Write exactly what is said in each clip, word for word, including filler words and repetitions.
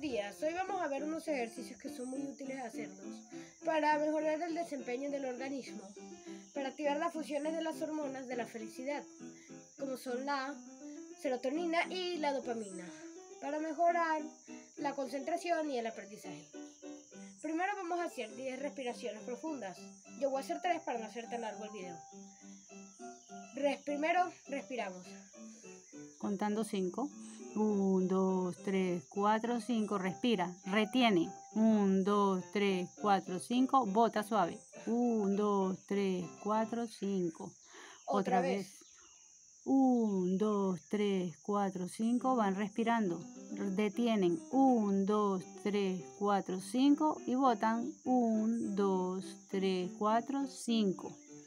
días, hoy vamos a ver unos ejercicios que son muy útiles hacerlos para mejorar el desempeño del organismo, para activar las funciones de las hormonas de la felicidad, como son la serotonina y la dopamina, para mejorar la concentración y el aprendizaje. Primero vamos a hacer diez respiraciones profundas. Yo voy a hacer tres para no hacer tan largo el video. Res, primero respiramos. Contando cinco. uno, dos, tres, cuatro, cinco. Respira. Retiene. uno, dos, tres, cuatro, cinco. Bota suave. uno, dos, tres, cuatro, cinco. Otra, Otra vez. vez. uno, dos, tres, cuatro, cinco. Van respirando. Detienen. uno, dos, tres, cuatro, cinco. Y botan. uno, dos, tres, cuatro, cinco.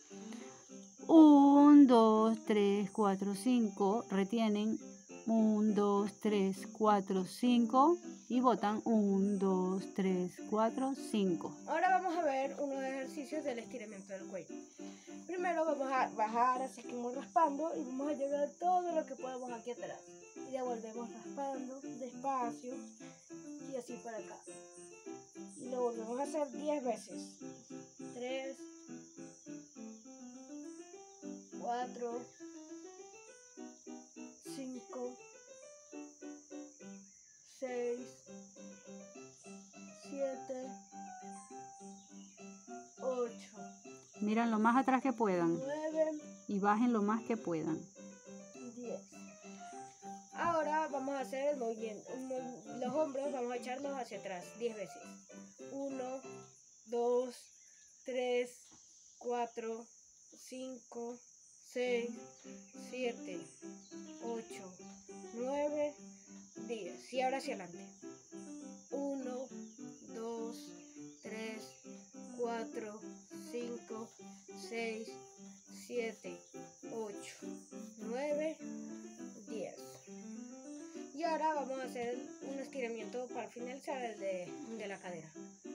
uno, dos, tres, cuatro, cinco. Retienen. uno, dos, tres, cuatro, cinco. Y botan. uno, dos, tres, cuatro, cinco. Ahora vamos a ver unos ejercicios del estiramiento del cuello. Primero vamos a bajar así como raspando y vamos a llevar todo lo que podemos aquí atrás. Y devolvemos raspando despacio y así para acá. Y lo volvemos a hacer diez veces. tres, cuatro, cinco, seis, siete, ocho. Miran lo más atrás que puedan. nueve. Y bajen lo más que puedan. diez. Ahora vamos a hacer el movimiento. Los hombros vamos a echarlos hacia atrás diez veces. uno, dos, tres, cuatro, cinco, seis, siete, ocho, nueve, diez. Y ahora hacia adelante. uno, dos, tres, cuatro, cinco, seis, siete, ocho, nueve, diez. Y ahora vamos a hacer un estiramiento para finalizar el de, de la cadera.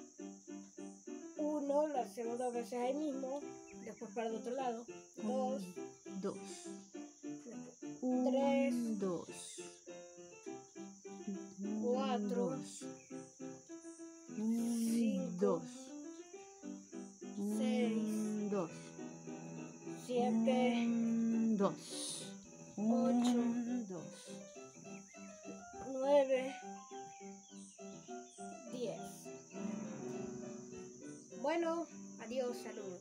Uno, lo hacemos dos veces ahí mismo, después para el otro lado. Dos, dos, tres, un, dos, cuatro, dos, un, cinco, dos, seis, dos, siete, un, dos, ocho, un, dos. nueve, diez. Bueno, adiós, saludos.